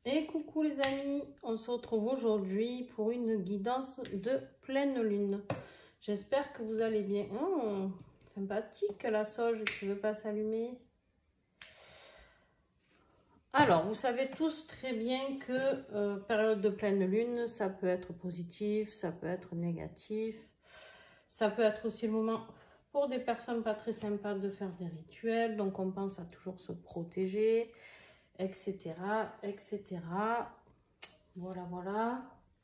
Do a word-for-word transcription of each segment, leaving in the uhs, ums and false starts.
Et coucou les amis, on se retrouve aujourd'hui pour une guidance de pleine lune. J'espère que vous allez bien. Oh, sympathique la sauge qui ne veut pas s'allumer. Alors, vous savez tous très bien que euh, période de pleine lune, ça peut être positif, ça peut être négatif. Ça peut être aussi le moment pour des personnes pas très sympas de faire des rituels. Donc, on pense à toujours se protéger, et cetera, et cetera. Voilà, voilà.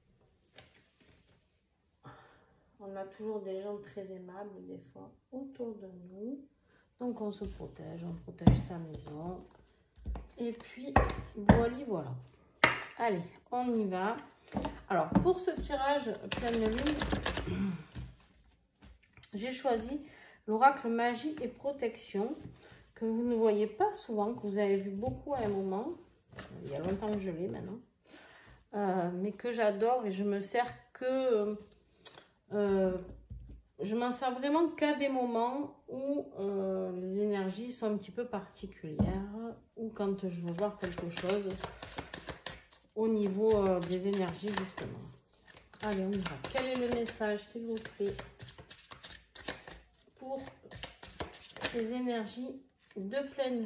On a toujours des gens très aimables, des fois, autour de nous. Donc, on se protège, on protège sa maison. Et puis, voilà, voilà. Allez, on y va. Alors, pour ce tirage pleine lune, j'ai choisi l'oracle magie et protection, que vous ne voyez pas souvent, que vous avez vu beaucoup à un moment. Il y a longtemps que je l'ai maintenant. Euh, mais que j'adore et je me sers que... Euh, je m'en sers vraiment qu'à des moments où euh, les énergies sont un petit peu particulières ou quand je veux voir quelque chose au niveau euh, des énergies justement. Allez, on y va. Quel est le message, s'il vous plaît, pour ces énergies de pleine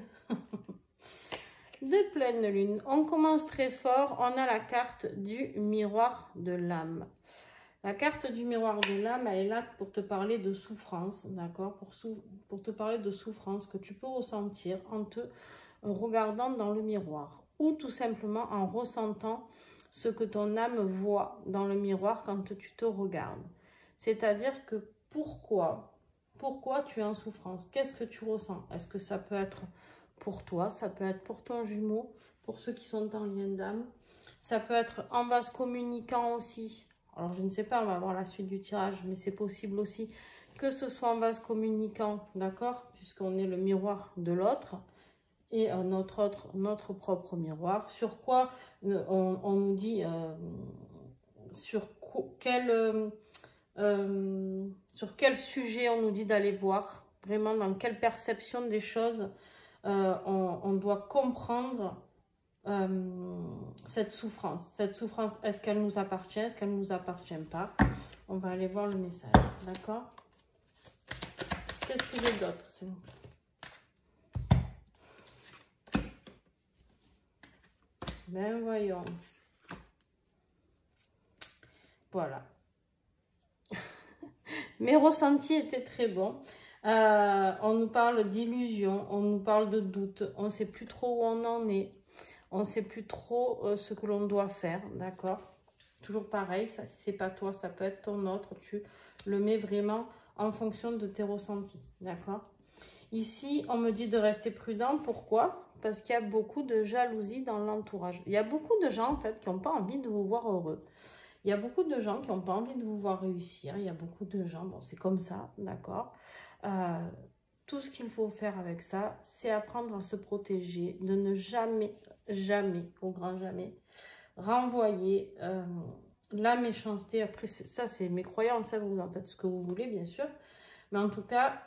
de pleine lune? On commence très fort. On a la carte du miroir de l'âme. La carte du miroir de l'âme, elle est là pour te parler de souffrance, d'accord, pour, sou pour te parler de souffrance que tu peux ressentir en te regardant dans le miroir ou tout simplement en ressentant ce que ton âme voit dans le miroir quand tu te regardes. C'est-à-dire que pourquoi, pourquoi tu es en souffrance? Qu'est-ce que tu ressens? Est-ce que ça peut être pour toi? Ça peut être pour ton jumeau, pour ceux qui sont en lien d'âme. Ça peut être en vase communicant aussi. Alors, je ne sais pas, on va voir la suite du tirage, mais c'est possible aussi que ce soit en vase communicant, d'accord? Puisqu'on est le miroir de l'autre et euh, notre, autre, notre propre miroir. Sur quoi euh, on, on nous dit, euh, sur quel, euh, euh, sur quel sujet on nous dit d'aller voir, vraiment dans quelle perception des choses euh, on, on doit comprendre Euh, cette souffrance. Cette souffrance, est-ce qu'elle nous appartient? Est-ce qu'elle ne nous appartient pas? On va aller voir le message, d'accord? Qu'est-ce que j'ai d'autre, s'il vous plaît? Ben voyons. Voilà. Mes ressentis étaient très bons. Euh, on nous parle d'illusion, on nous parle de doute, on ne sait plus trop où on en est. On ne sait plus trop euh, ce que l'on doit faire, d'accord? Toujours pareil, ça, si ce n'est pas toi, ça peut être ton autre. Tu le mets vraiment en fonction de tes ressentis, d'accord? Ici, on me dit de rester prudent. Pourquoi? Parce qu'il y a beaucoup de jalousie dans l'entourage. Il y a beaucoup de gens, en fait, qui n'ont pas envie de vous voir heureux. Il y a beaucoup de gens qui n'ont pas envie de vous voir réussir. Il y a beaucoup de gens, bon, c'est comme ça, d'accord? euh, Tout ce qu'il faut faire avec ça, c'est apprendre à se protéger, de ne jamais, jamais, au grand jamais, renvoyer euh, la méchanceté. Après, ça, c'est mes croyances, hein, vous en faites ce que vous voulez, bien sûr. Mais en tout cas,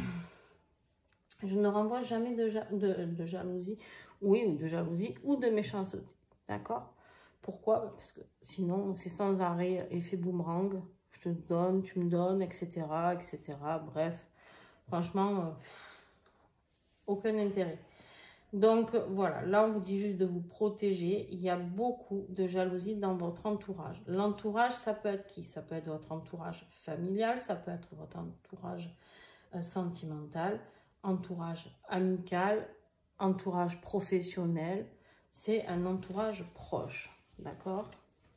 je ne renvoie jamais de, de, de jalousie, oui, ou de jalousie, ou de méchanceté, d'accord? Pourquoi? Parce que sinon, c'est sans arrêt effet boomerang. Je te donne, tu me donnes, et cetera, et cetera. Bref. Franchement, euh, aucun intérêt. Donc, voilà, là, on vous dit juste de vous protéger. Il y a beaucoup de jalousie dans votre entourage. L'entourage, ça peut être qui? Ça peut être votre entourage familial, ça peut être votre entourage euh, sentimental, entourage amical, entourage professionnel. C'est un entourage proche, d'accord?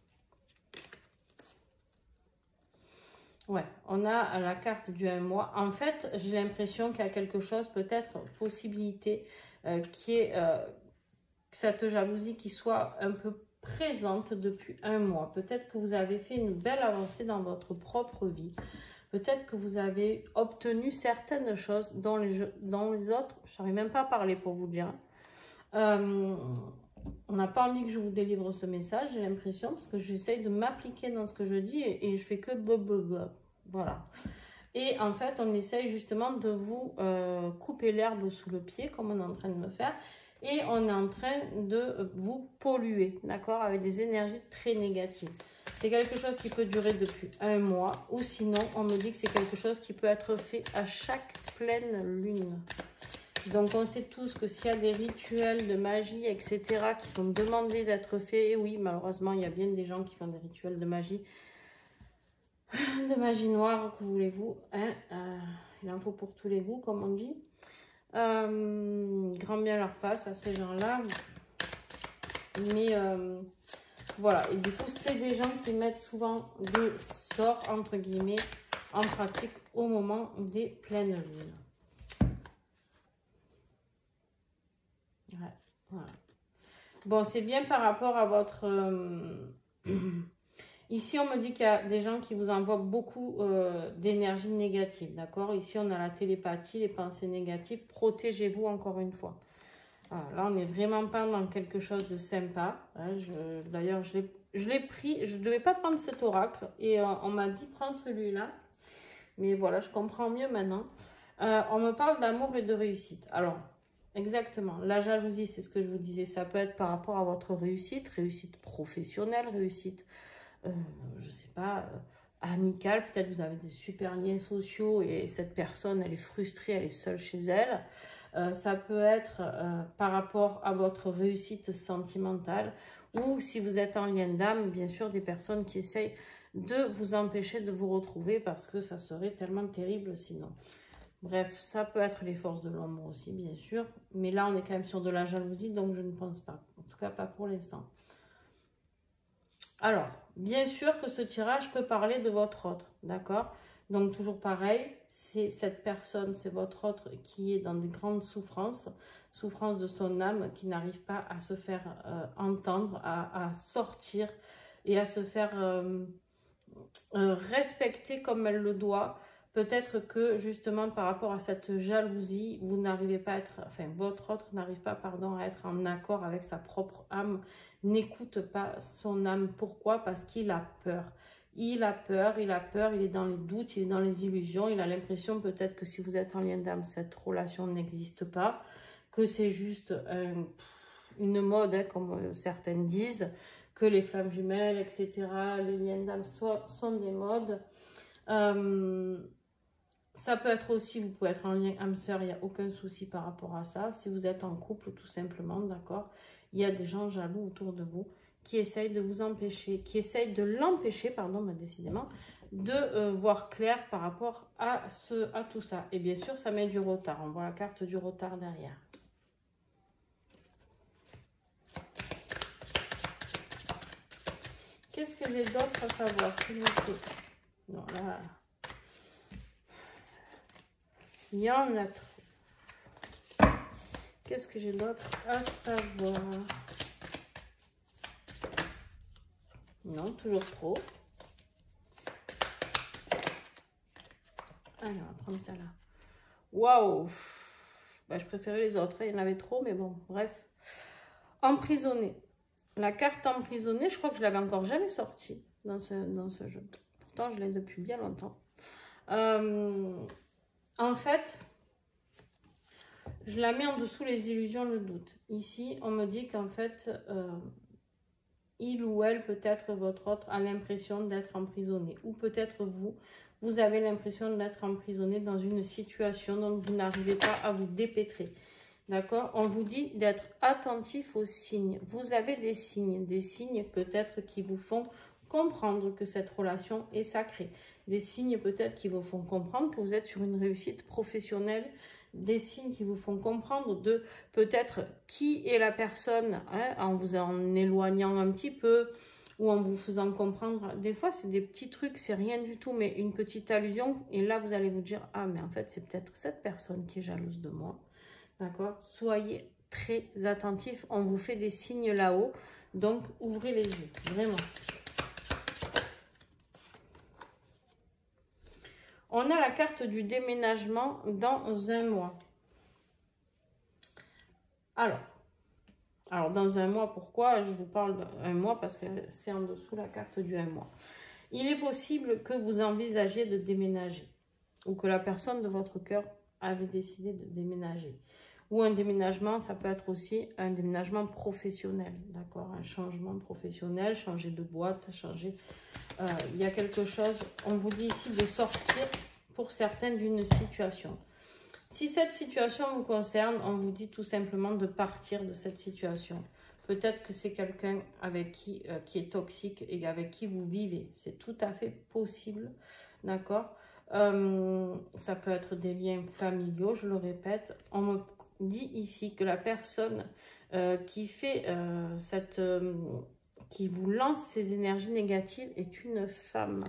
Ouais, on a la carte du un mois. En fait, j'ai l'impression qu'il y a quelque chose, peut-être, possibilité, euh, qui est euh, cette jalousie qui soit un peu présente depuis un mois. Peut-être que vous avez fait une belle avancée dans votre propre vie. Peut-être que vous avez obtenu certaines choses dont les, dont les autres, je n'arrive même pas à parler pour vous dire. Euh, on n'a pas envie que je vous délivre ce message, j'ai l'impression, parce que j'essaye de m'appliquer dans ce que je dis et, et je fais que blablabla. Voilà. Et en fait, on essaye justement de vous euh, couper l'herbe sous le pied, comme on est en train de le faire, et on est en train de vous polluer, d'accord, avec des énergies très négatives. C'est quelque chose qui peut durer depuis un mois ou sinon, on me dit que c'est quelque chose qui peut être fait à chaque pleine lune. Donc, on sait tous que s'il y a des rituels de magie, et cetera, qui sont demandés d'être faits, et oui, malheureusement, il y a bien des gens qui font des rituels de magie, de magie noire, que voulez-vous, hein, euh, il en faut pour tous les goûts, comme on dit. Euh, grand bien leur face à ces gens-là. Mais euh, voilà, et du coup, c'est des gens qui mettent souvent des sorts, entre guillemets, en pratique au moment des pleines lunes. Ouais, voilà. Bon, c'est bien par rapport à votre... Euh... Ici, on me dit qu'il y a des gens qui vous envoient beaucoup euh, d'énergie négative, d'accord? Ici, on a la télépathie, les pensées négatives. Protégez-vous encore une fois. Voilà, là, on n'est vraiment pas dans quelque chose de sympa. Hein, D'ailleurs, je l'ai pris. Je ne devais pas prendre cet oracle. Et euh, on m'a dit, prends celui-là. Mais voilà, je comprends mieux maintenant. Euh, on me parle d'amour et de réussite. Alors... Exactement. La jalousie, c'est ce que je vous disais. Ça peut être par rapport à votre réussite, réussite professionnelle, réussite, euh, je ne sais pas, euh, amicale. Peut-être vous avez des super liens sociaux et cette personne, elle est frustrée, elle est seule chez elle. Euh, ça peut être euh, par rapport à votre réussite sentimentale ou si vous êtes en lien d'âme, bien sûr, des personnes qui essayent de vous empêcher de vous retrouver parce que ça serait tellement terrible sinon. Bref, ça peut être les forces de l'ombre aussi, bien sûr. Mais là, on est quand même sur de la jalousie, donc je ne pense pas. En tout cas, pas pour l'instant. Alors, bien sûr que ce tirage peut parler de votre autre, d'accord? Donc, toujours pareil, c'est cette personne, c'est votre autre qui est dans des grandes souffrances, souffrances de son âme, qui n'arrive pas à se faire euh, entendre, à, à sortir et à se faire euh, euh, respecter comme elle le doit. Peut-être que justement par rapport à cette jalousie, vous n'arrivez pas à être, enfin votre autre n'arrive pas, pardon, à être en accord avec sa propre âme, n'écoute pas son âme. Pourquoi? Parce qu'il a peur. Il a peur, il a peur, il est dans les doutes, il est dans les illusions, il a l'impression peut-être que si vous êtes en lien d'âme, cette relation n'existe pas, que c'est juste un, une mode, hein, comme certaines disent, que les flammes jumelles, et cetera, les liens d'âme sont des modes. Euh, Ça peut être aussi, vous pouvez être en lien âme sœur, il n'y a aucun souci par rapport à ça. Si vous êtes en couple, tout simplement, d'accord, il y a des gens jaloux autour de vous qui essayent de vous empêcher, qui essayent de l'empêcher, pardon, mais décidément, de euh, voir clair par rapport à, ce, à tout ça. Et bien sûr, ça met du retard. On voit la carte du retard derrière. Qu'est-ce que j'ai d'autre à savoir, s'il vous plaît? Non, là... Il y en a trop. Qu'est-ce que j'ai d'autre à savoir? Non, toujours trop. Alors, on va prendre ça là. Waouh! Bah, je préférais les autres. Il y en avait trop, mais bon, bref. Emprisonné. La carte emprisonnée, je crois que je l'avais encore jamais sortie dans ce, dans ce jeu. Pourtant, je l'ai depuis bien longtemps. Euh... En fait, je la mets en dessous les illusions, le doute. Ici, on me dit qu'en fait, euh, il ou elle, peut-être votre autre, a l'impression d'être emprisonné. Ou peut-être vous, vous avez l'impression d'être emprisonné dans une situation dont vous n'arrivez pas à vous dépêtrer. D'accord? On vous dit d'être attentif aux signes. Vous avez des signes, des signes peut-être qui vous font comprendre que cette relation est sacrée. Des signes peut-être qui vous font comprendre que vous êtes sur une réussite professionnelle. Des signes qui vous font comprendre de peut-être qui est la personne, hein, en vous en éloignant un petit peu ou en vous faisant comprendre. Des fois, c'est des petits trucs, c'est rien du tout, mais une petite allusion. Et là, vous allez vous dire, ah, mais en fait, c'est peut-être cette personne qui est jalouse de moi. D'accord? Soyez très attentifs. On vous fait des signes là-haut. Donc, ouvrez les yeux. Vraiment. On a la carte du déménagement dans un mois. Alors, alors dans un mois, pourquoi je vous parle d'un mois? Parce que c'est en dessous la carte du un mois. Il est possible que vous envisagiez de déménager ou que la personne de votre cœur avait décidé de déménager. Ou un déménagement, ça peut être aussi un déménagement professionnel, d'accord? Un changement professionnel, changer de boîte, changer... Euh, il y a quelque chose, on vous dit ici de sortir pour certains d'une situation. Si cette situation vous concerne, on vous dit tout simplement de partir de cette situation. Peut-être que c'est quelqu'un avec qui, euh, qui est toxique et avec qui vous vivez. C'est tout à fait possible, d'accord? euh, Ça peut être des liens familiaux, je le répète. On me dit ici que la personne euh, qui fait euh, cette... Euh, qui vous lance ces énergies négatives est une femme.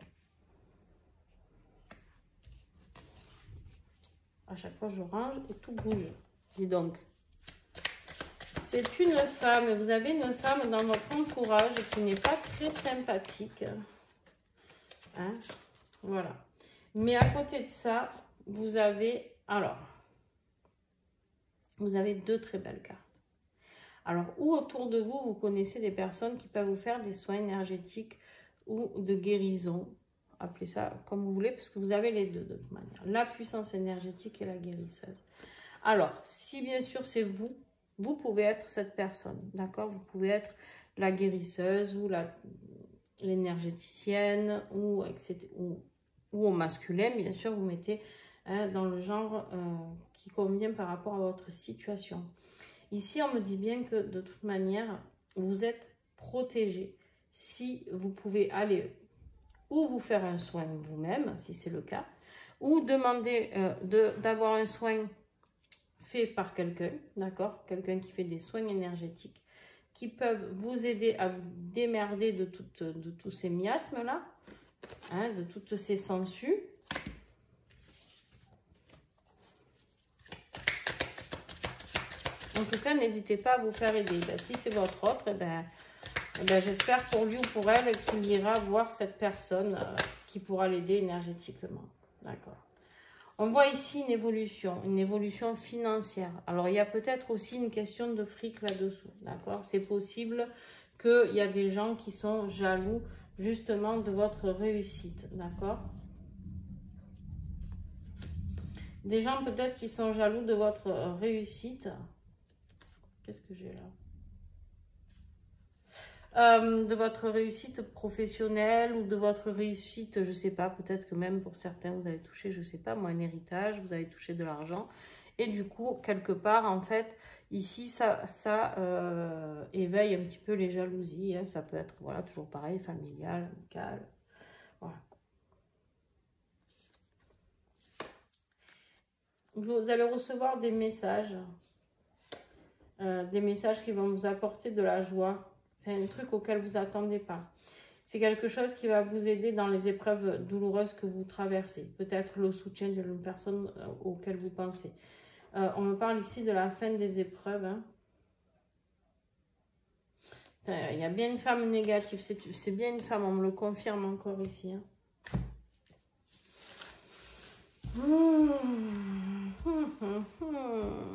À chaque fois, je range et tout bouge. Dis donc. C'est une femme. Et vous avez une femme dans votre entourage qui n'est pas très sympathique. Hein? Voilà. Mais à côté de ça, vous avez... Alors, vous avez deux très belles cartes. Alors, ou autour de vous, vous connaissez des personnes qui peuvent vous faire des soins énergétiques ou de guérison. Appelez ça comme vous voulez, parce que vous avez les deux de toute manière. La puissance énergétique et la guérisseuse. Alors, si bien sûr c'est vous, vous pouvez être cette personne, d'accord? Vous pouvez être la guérisseuse ou l'énergéticienne ou, ou, ou au masculin, bien sûr, vous mettez hein, dans le genre euh, qui convient par rapport à votre situation. Ici, on me dit bien que de toute manière, vous êtes protégé. Si vous pouvez aller ou vous faire un soin vous-même, si c'est le cas, ou demander euh, d'avoir un soin fait par quelqu'un, d'accord? Quelqu'un qui fait des soins énergétiques, qui peuvent vous aider à vous démerder de, tout, de tous ces miasmes-là, hein, de toutes ces sangsues. En tout cas, n'hésitez pas à vous faire aider. Ben, si c'est votre autre, eh ben, eh ben, j'espère pour lui ou pour elle qu'il ira voir cette personne euh, qui pourra l'aider énergétiquement. D'accord. On voit ici une évolution, une évolution financière. Alors, il y a peut-être aussi une question de fric là-dessous. D'accord. C'est possible qu'il y a des gens qui sont jaloux justement de votre réussite. D'accord. Des gens peut-être qui sont jaloux de votre réussite. Qu'est-ce que j'ai là? Euh, de votre réussite professionnelle ou de votre réussite, je ne sais pas, peut-être que même pour certains, vous avez touché, je ne sais pas, moi, un héritage, vous avez touché de l'argent. Et du coup, quelque part, en fait, ici, ça, ça euh, éveille un petit peu les jalousies. Hein. Ça peut être, voilà, toujours pareil, familial, amical. Voilà. Vous allez recevoir des messages. Euh, des messages qui vont vous apporter de la joie. C'est un truc auquel vous attendez pas. C'est quelque chose qui va vous aider dans les épreuves douloureuses que vous traversez. Peut-être le soutien d'une personne euh, auquel vous pensez. Euh, on me parle ici de la fin des épreuves. Hein. Il y a bien une femme négative. C'est bien une femme, on me le confirme encore ici. Hein. Mmh. Mmh, mmh, mmh.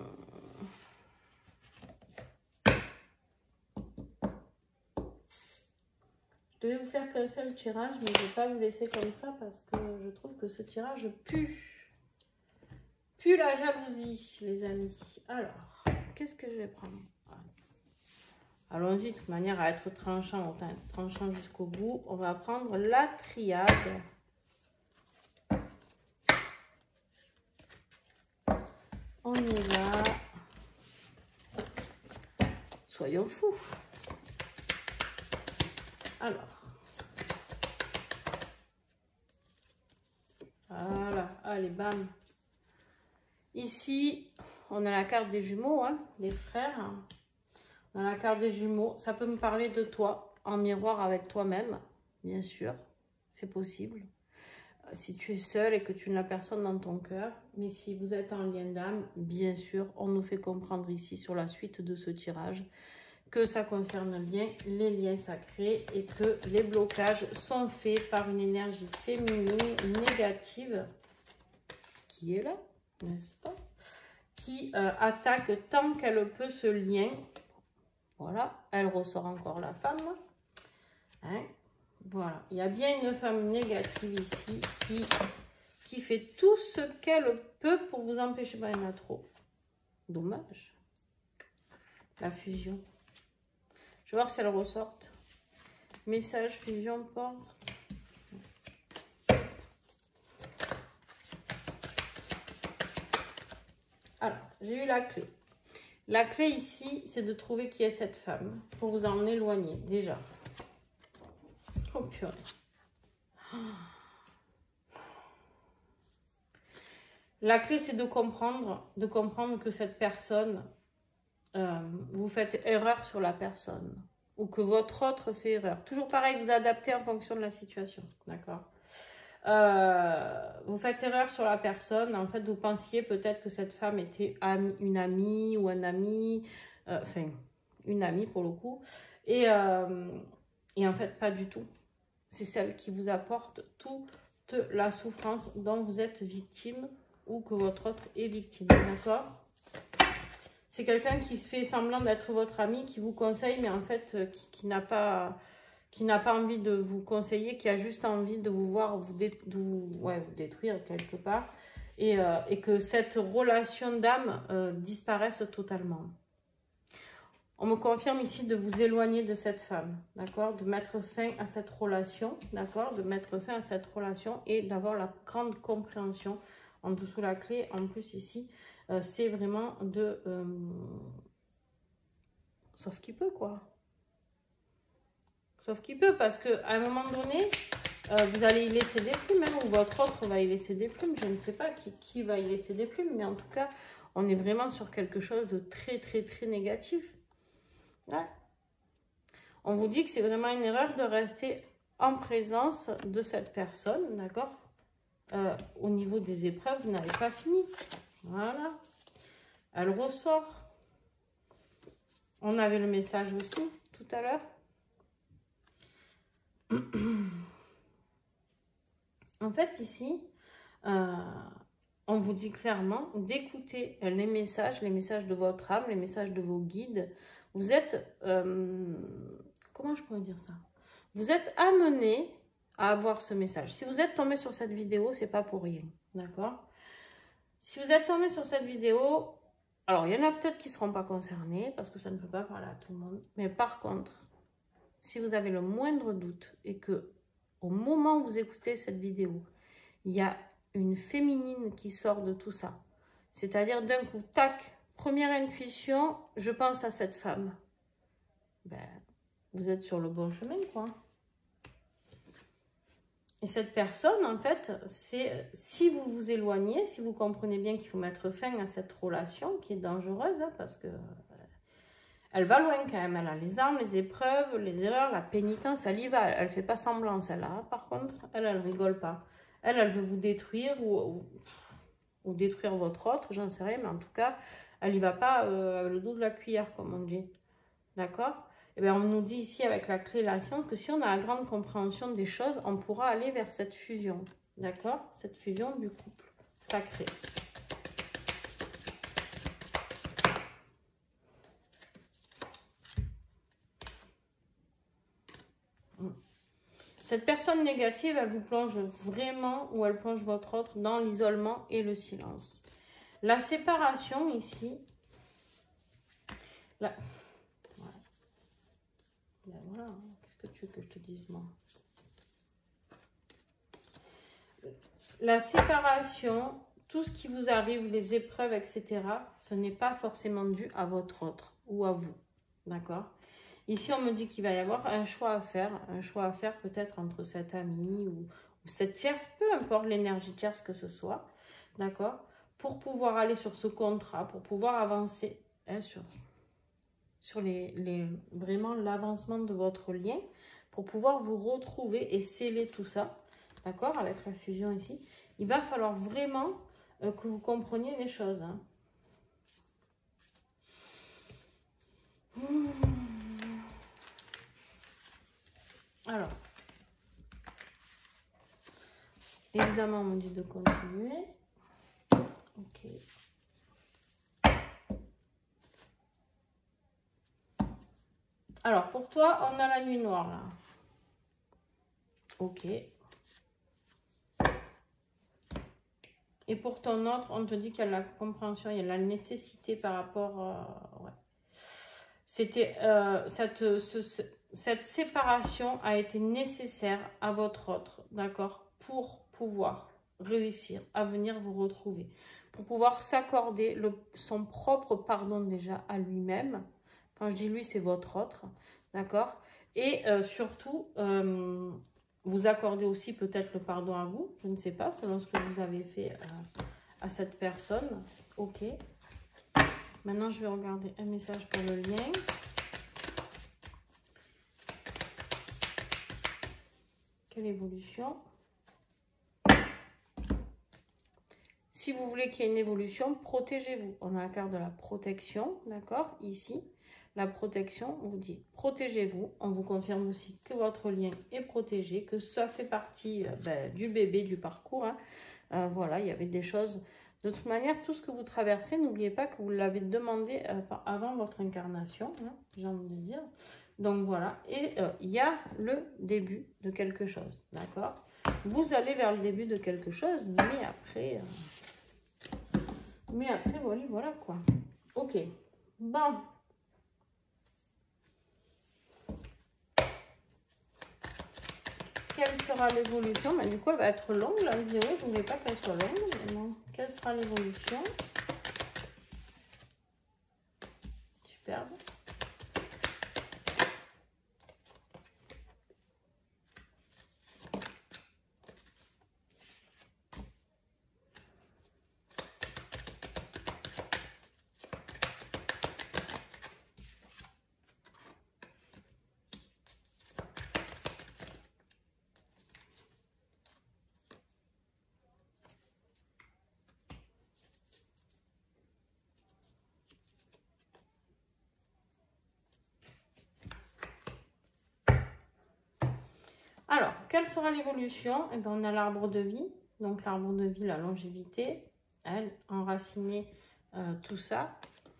Je devais vous faire qu'un seul tirage, mais je ne vais pas vous laisser comme ça parce que je trouve que ce tirage pue. Pue la jalousie, les amis. Alors, qu'est-ce que je vais prendre? Allons-y, de toute manière, à être tranchant, autant être tranchant jusqu'au bout. On va prendre la triade. On y va. Soyons fous. Alors, voilà, allez, bam. Ici, on a la carte des jumeaux, hein, des frères. On a la carte des jumeaux. Ça peut me parler de toi, en miroir avec toi-même, bien sûr. C'est possible. Si tu es seul et que tu n'as personne dans ton cœur. Mais si vous êtes en lien d'âme, bien sûr, on nous fait comprendre ici sur la suite de ce tirage que ça concerne bien les liens sacrés et que les blocages sont faits par une énergie féminine négative qui est là, n'est-ce pas? Qui euh, attaque tant qu'elle peut ce lien. Voilà, elle ressort encore la femme. Hein? Voilà, il y a bien une femme négative ici qui, qui fait tout ce qu'elle peut pour vous empêcher. Ben, il y en a trop. Dommage. La fusion. Je vais voir si elle ressort. Message, fusion, porte. Alors, j'ai eu la clé. La clé ici, c'est de trouver qui est cette femme pour vous en éloigner, déjà. Oh purée. La clé, c'est de comprendre, de comprendre que cette personne, euh, vous faites erreur sur la personne. Ou que votre autre fait erreur. Toujours pareil, vous adaptez en fonction de la situation. D'accord ? Euh, vous faites erreur sur la personne. En fait, vous pensiez peut-être que cette femme était ami, une amie ou un ami. Euh, enfin, une amie pour le coup. Et, euh, et en fait, pas du tout. C'est celle qui vous apporte toute la souffrance dont vous êtes victime ou que votre autre est victime. D'accord ? C'est quelqu'un qui fait semblant d'être votre ami, qui vous conseille, mais en fait, euh, qui, qui n'a pas, qui n'a pas envie de vous conseiller, qui a juste envie de vous voir vous, dé, de vous, ouais, vous détruire quelque part. Et, euh, et que cette relation d'âme euh, disparaisse totalement. On me confirme ici de vous éloigner de cette femme, d'accord? De mettre fin à cette relation, d'accord? De mettre fin à cette relation et d'avoir la grande compréhension. En dessous la clé, en plus ici, euh, c'est vraiment de... Euh... Sauf qu'il peut, quoi. Sauf qu'il peut, parce qu'à un moment donné, euh, vous allez y laisser des plumes, hein, ou votre autre va y laisser des plumes. Je ne sais pas qui, qui va y laisser des plumes, mais en tout cas, on est vraiment sur quelque chose de très, très, très négatif. Ouais. On vous dit que c'est vraiment une erreur de rester en présence de cette personne, d'accord? euh, Au niveau des épreuves, vous n'avez pas fini. Voilà. Elle ressort. On avait le message aussi tout à l'heure. En fait, ici, euh, on vous dit clairement d'écouter les messages, les messages de votre âme, les messages de vos guides. Vous êtes... Euh, comment je pourrais dire ça? Vous êtes amené à avoir ce message. Si vous êtes tombé sur cette vidéo, c'est pas pour rien. D'accord? Si vous êtes tombé sur cette vidéo, alors il y en a peut-être qui ne seront pas concernés parce que ça ne peut pas parler à tout le monde. Mais par contre, si vous avez le moindre doute et que au moment où vous écoutez cette vidéo, il y a une féminine qui sort de tout ça. C'est-à-dire d'un coup, tac, première intuition, je pense à cette femme. Ben, vous êtes sur le bon chemin, quoi. Et cette personne, en fait, c'est si vous vous éloignez, si vous comprenez bien qu'il faut mettre fin à cette relation qui est dangereuse, hein, parce que elle va loin quand même. Elle a les armes, les épreuves, les erreurs, la pénitence, elle y va. Elle ne fait pas semblant, celle-là. Hein. Par contre, elle, elle rigole pas. Elle, elle veut vous détruire ou, ou, ou détruire votre autre, j'en sais rien, mais en tout cas, elle y va pas euh, avec le dos de la cuillère, comme on dit. D'accord? Eh bien, on nous dit ici avec la clé de la science que si on a la grande compréhension des choses, on pourra aller vers cette fusion. D'accord? Cette fusion du couple sacré. Cette personne négative, elle vous plonge vraiment, ou elle plonge votre autre dans l'isolement et le silence. La séparation ici, la... Ben voilà, qu'est-ce que tu veux que je te dise, moi? La séparation, tout ce qui vous arrive, les épreuves, et cetera, ce n'est pas forcément dû à votre autre ou à vous. D'accord? Ici, on me dit qu'il va y avoir un choix à faire, un choix à faire peut-être entre cette amie ou, ou cette tierce, peu importe l'énergie tierce que ce soit, d'accord? Pour pouvoir aller sur ce contrat, pour pouvoir avancer hein, sur... sur les, les, vraiment l'avancement de votre lien pour pouvoir vous retrouver et sceller tout ça, d'accord, avec la fusion ici. Il va falloir vraiment euh, que vous compreniez les choses. Hein. Mmh. Alors, évidemment, on me dit de continuer. Ok. Alors, pour toi, on a la nuit noire, là. Ok. Et pour ton autre, on te dit qu'il y a la compréhension, il y a la nécessité par rapport... Euh, ouais. C'était euh, cette, ce, cette séparation a été nécessaire à votre autre, d'accord, pour pouvoir réussir à venir vous retrouver, pour pouvoir s'accorder son propre pardon déjà à lui-même. Quand je dis lui, c'est votre autre, d'accord, et euh, surtout euh, vous accordez aussi peut-être le pardon à vous, je ne sais pas, selon ce que vous avez fait euh, à cette personne. Ok. Maintenant, je vais regarder un message pour le lien. Quelle évolution? Si vous voulez qu'il y ait une évolution, protégez-vous. On a la carte de la protection, d'accord? Ici, la protection, on vous dit protégez-vous. On vous confirme aussi que votre lien est protégé, que ça fait partie euh, ben, du bébé, du parcours. Hein. Euh, voilà, il y avait des choses... De toute manière, tout ce que vous traversez, n'oubliez pas que vous l'avez demandé euh, avant votre incarnation, hein, j'ai envie de dire. Donc voilà, et euh, il y a le début de quelque chose, d'accord? Vous allez vers le début de quelque chose, mais après, euh, mais après, voilà, voilà quoi. Ok, bon. Quelle sera l'évolution? Bah, du coup, elle va être longue, la vidéo. Je ne voulais pas qu'elle soit longue. Mais bon. Quelle sera l'évolution? Superbe. Alors, quelle sera l'évolution? Eh bien, on a l'arbre de vie. Donc, l'arbre de vie, la longévité. Elle, enracinée, euh, tout ça.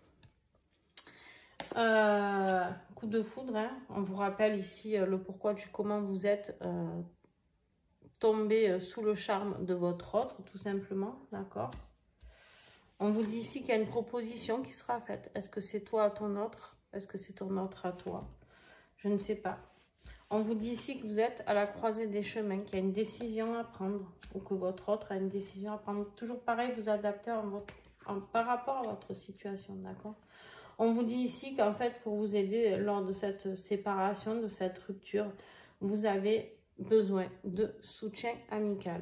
Euh, coup de foudre. Hein. On vous rappelle ici euh, le pourquoi du comment vous êtes euh, tombé euh, sous le charme de votre autre, tout simplement. D'accord? On vous dit ici qu'il y a une proposition qui sera faite. Est-ce que c'est toi à ton autre? Est-ce que c'est ton autre à toi? Je ne sais pas. On vous dit ici que vous êtes à la croisée des chemins, qu'il y a une décision à prendre ou que votre autre a une décision à prendre. Toujours pareil, vous adaptez en votre, en, par rapport à votre situation, d'accord? On vous dit ici qu'en fait, pour vous aider lors de cette séparation, de cette rupture, vous avez besoin de soutien amical.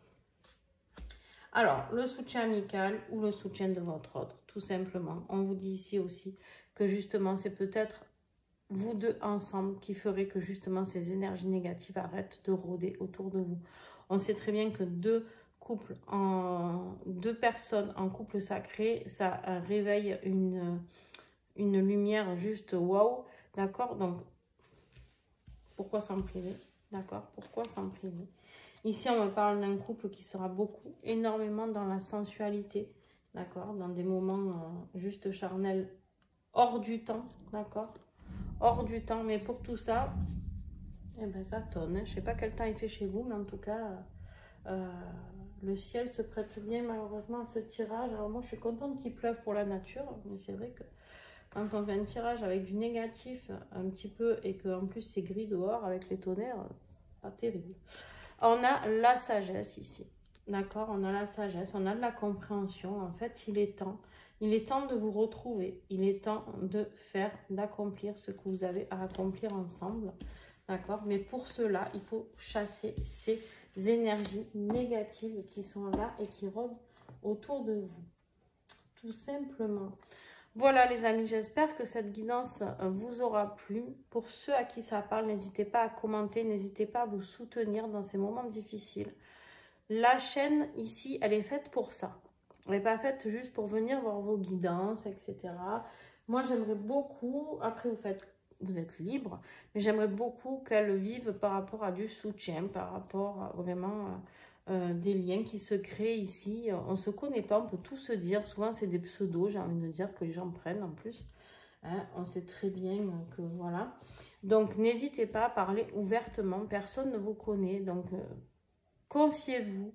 Alors, le soutien amical ou le soutien de votre autre, tout simplement. On vous dit ici aussi que justement, c'est peut-être vous deux ensemble qui ferait que justement ces énergies négatives arrêtent de rôder autour de vous. On sait très bien que deux couples, en, deux personnes en couple sacré, ça réveille une, une lumière juste waouh, d'accord? Donc, pourquoi s'en priver? D'accord? Pourquoi s'en priver? Ici, on me parle d'un couple qui sera beaucoup, énormément dans la sensualité, d'accord? Dans des moments euh, juste charnels, hors du temps, d'accord? Hors du temps, mais pour tout ça, eh ben, ça tonne. Hein. Je ne sais pas quel temps il fait chez vous, mais en tout cas, euh, le ciel se prête bien malheureusement à ce tirage. Alors moi, je suis contente qu'il pleuve pour la nature, mais c'est vrai que quand on fait un tirage avec du négatif un petit peu et qu'en plus c'est gris dehors avec les tonnerres, c'est pas terrible. On a la sagesse ici, d'accord? On a la sagesse, on a de la compréhension. En fait, il est temps. Il est temps de vous retrouver. Il est temps de faire, d'accomplir ce que vous avez à accomplir ensemble. D'accord? Mais pour cela, il faut chasser ces énergies négatives qui sont là et qui rôdent autour de vous. Tout simplement. Voilà les amis, j'espère que cette guidance vous aura plu. Pour ceux à qui ça parle, n'hésitez pas à commenter, n'hésitez pas à vous soutenir dans ces moments difficiles. La chaîne ici, elle est faite pour ça. Elle n'est pas faite juste pour venir voir vos guidances, et cetera. Moi, j'aimerais beaucoup, après vous faites, vous êtes libre, mais j'aimerais beaucoup qu'elle vive par rapport à du soutien, par rapport à vraiment euh, des liens qui se créent ici. On ne se connaît pas, on peut tout se dire. Souvent, c'est des pseudos, j'ai envie de dire, que les gens prennent en plus. Hein, on sait très bien que voilà. Donc, n'hésitez pas à parler ouvertement. Personne ne vous connaît. Donc, euh, confiez-vous.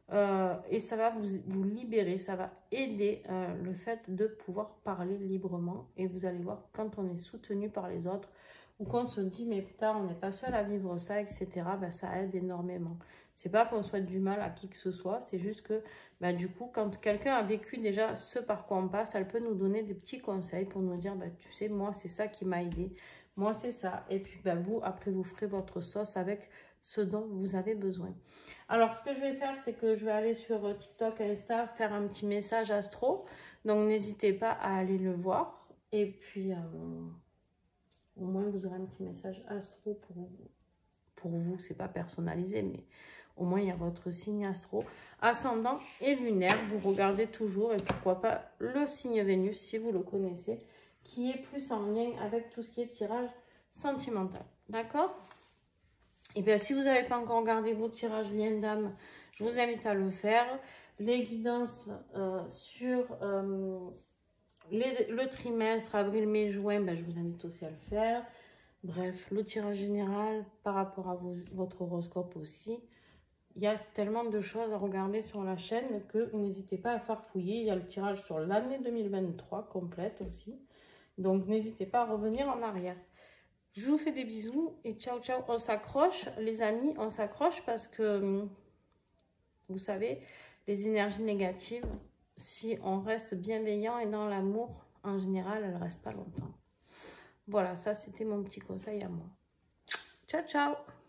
Euh, et ça va vous, vous libérer, ça va aider euh, le fait de pouvoir parler librement. Et vous allez voir, quand on est soutenu par les autres, ou qu'on se dit, mais putain, on n'est pas seul à vivre ça, et cetera, bah, ça aide énormément. C'est pas qu'on souhaite du mal à qui que ce soit, c'est juste que, bah, du coup, quand quelqu'un a vécu déjà ce par quoi on passe, elle peut nous donner des petits conseils pour nous dire, bah, tu sais, moi, c'est ça qui m'a aidé. Moi, c'est ça. Et puis, bah, vous, après, vous ferez votre sauce avec ce dont vous avez besoin. Alors, ce que je vais faire, c'est que je vais aller sur TikTok et Insta, faire un petit message astro. Donc, n'hésitez pas à aller le voir. Et puis, euh, au moins, vous aurez un petit message astro pour vous. Pour vous, c'est pas personnalisé, mais au moins, il y a votre signe astro. Ascendant et lunaire, vous regardez toujours. Et pourquoi pas le signe Vénus, si vous le connaissez, qui est plus en lien avec tout ce qui est tirage sentimental. D'accord ? Et bien, si vous n'avez pas encore regardé vos tirages lien d'âme, je vous invite à le faire. Les guidances euh, sur euh, les, le trimestre, avril, mai, juin, ben, je vous invite aussi à le faire. Bref, le tirage général par rapport à vos, votre horoscope aussi. Il y a tellement de choses à regarder sur la chaîne que n'hésitez pas à farfouiller. Il y a le tirage sur l'année deux mille vingt-trois complète aussi. Donc, n'hésitez pas à revenir en arrière. Je vous fais des bisous et ciao, ciao. On s'accroche, les amis, on s'accroche parce que, vous savez, les énergies négatives, si on reste bienveillant et dans l'amour, en général, elles ne restent pas longtemps. Voilà, ça, c'était mon petit conseil à moi. Ciao, ciao.